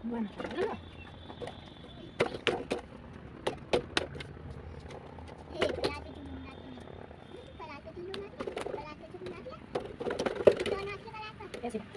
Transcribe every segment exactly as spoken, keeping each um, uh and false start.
Bueno, no. Ya sih.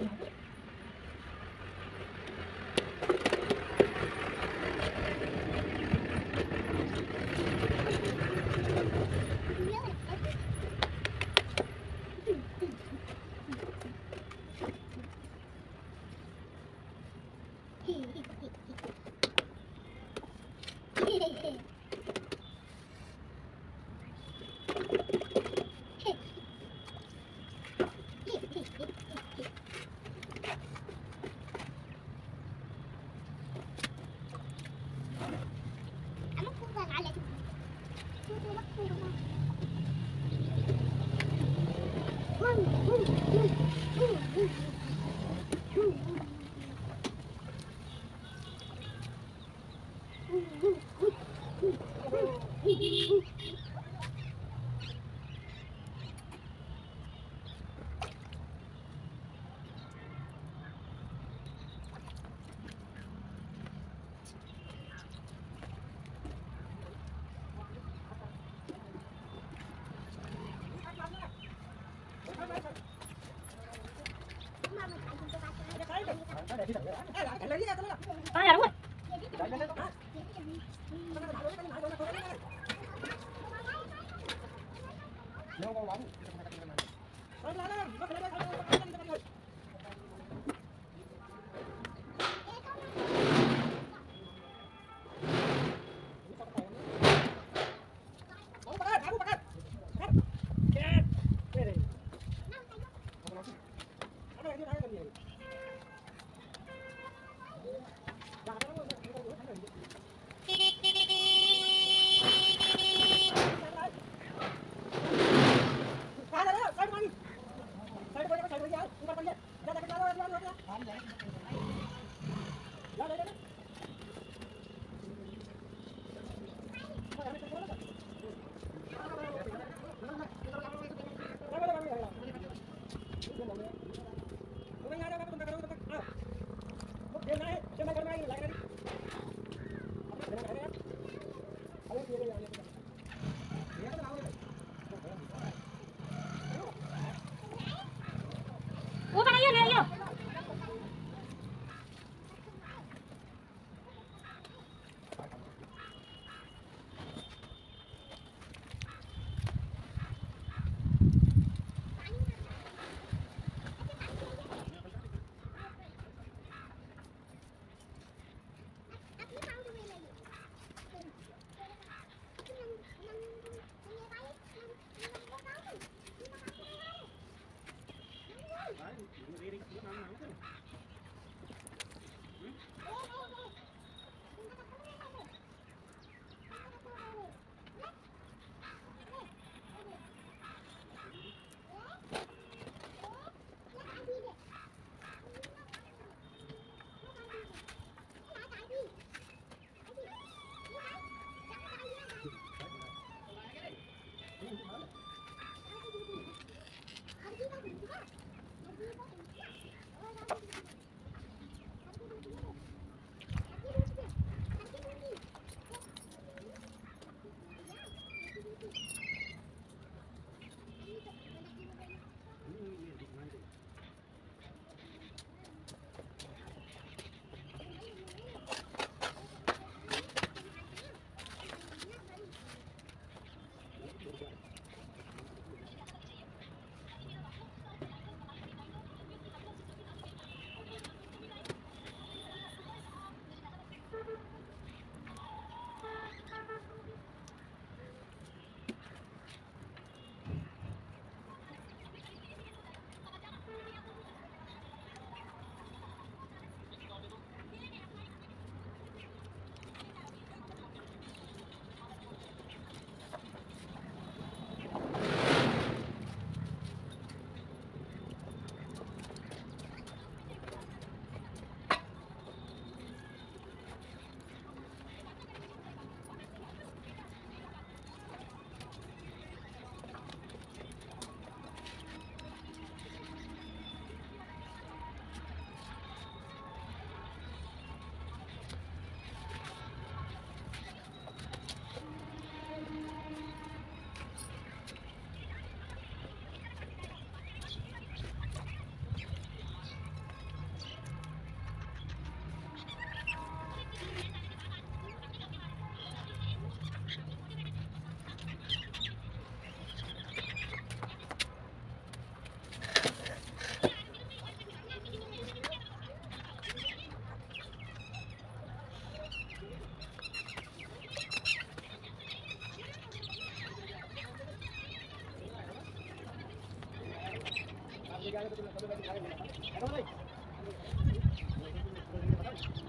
À, dạ đúng rồi.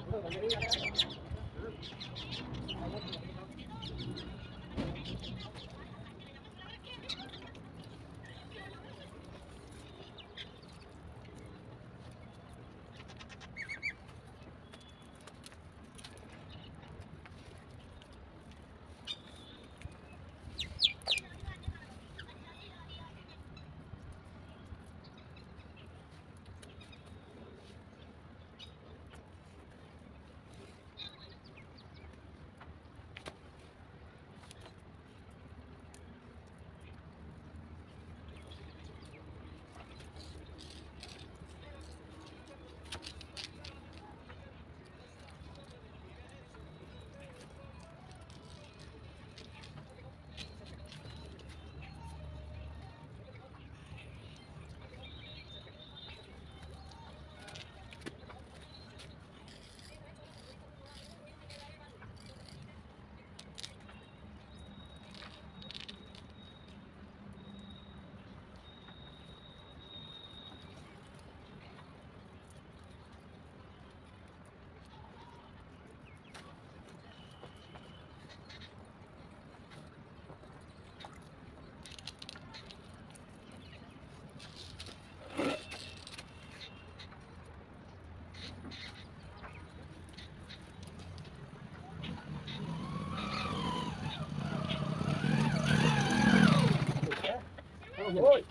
Ôi.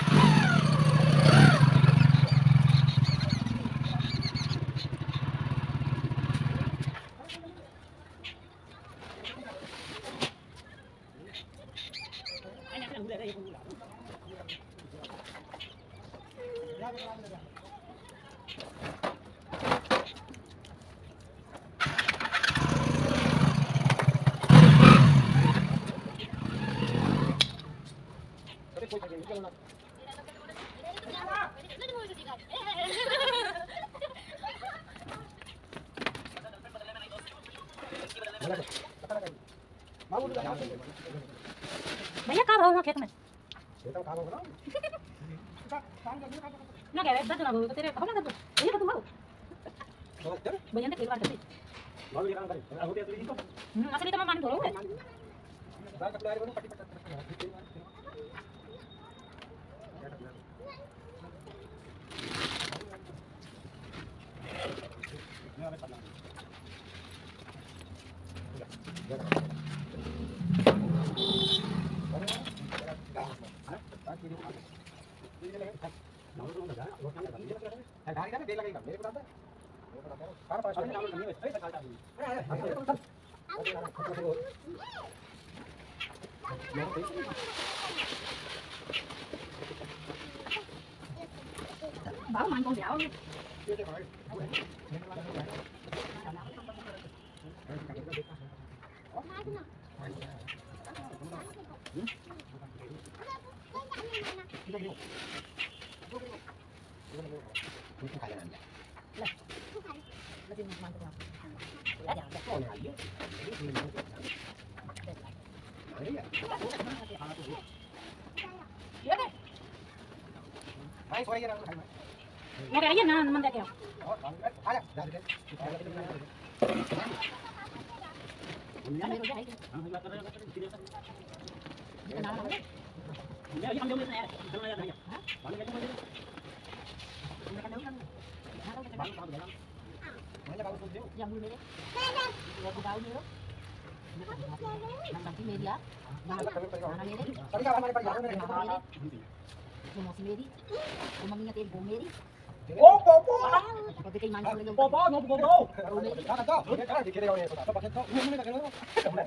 भैया कहाँ रहो खेत में खेत में काम होगा ना क्या है दस ना हो तो तेरे कहो ना कर दो भैया तुम आओ तो भैया ने खेल बात करती मालूम ये काम करे होते हैं तो इनको हम्म असली तो मैं मान थोड़ो है बाहर कपड़े आ रहे हो पट्टी पट्टी bảo mang con dạo nghe cái gì nè mình đây kìa Ô, bố bố. bố bố nó bố bố Đó là đó. Cái gì kia đây rồi. Đó pakai to. Ini pakai lo.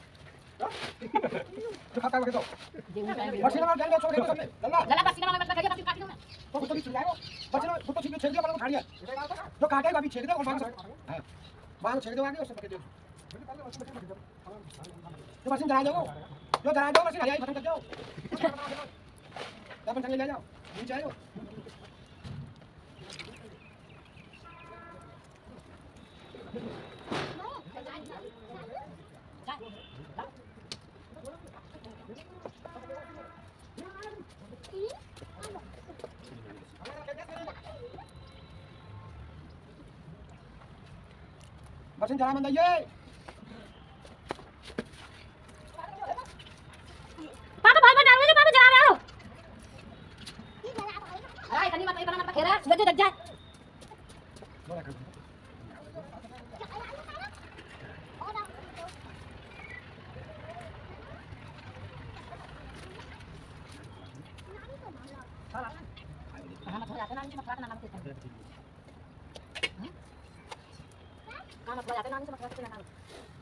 Itu kata pakai to. Masih nama jangan छोड़ दे सबने. लल्ला. lala pasti nama pasti kerja pasti katin ना तो तो भी चिल्लाओ. बच्चे तो तो छेड़ दिया वाला को खाड़िया. जो काटे अभी छेड़ दे और मांग हां. मांग छेड़ दे आगे उससे पकड़ दे. तो मशीन चला जाओ. जो चला जाओ मशीन आ जाए खत्म कर जाओ. अपन चले ले जाओ. नीचे आओ. बर्तन जरा मन दइए पापा बहुत बड़ा डाल पापा जला रहे हो अरे कनी मत इतना मत खेरा सूरज जग जाए बोला कर कहां मत हो जाते ना नीचे मत काटना ना मत कहां मत हो जाते ना नीचे मत काटना ना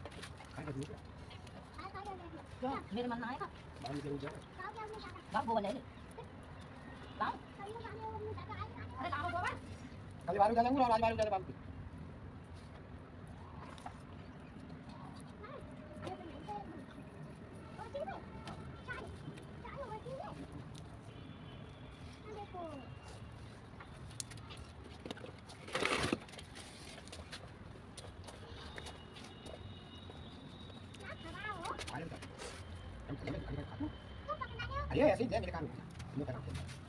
क्यों मेरे मन में आएगा बाहर जरूर जाए बाप वो ले ले लाओ अरे लाओ बाबा कल बाहर जाएंगे और आज बाहर जाने बाप अरे ऐसे ही मेरे काम में करा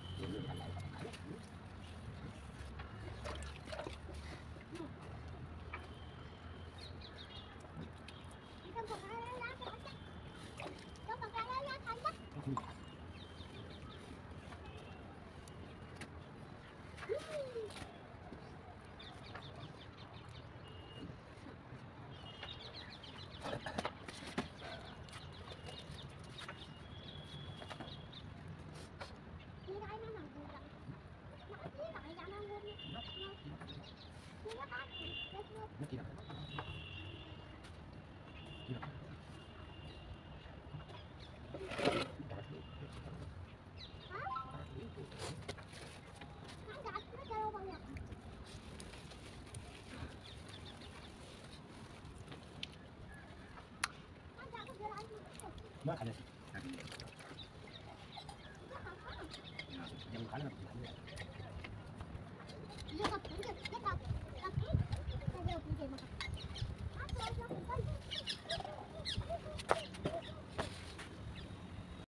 मैं खा लेती हूँ जब खाना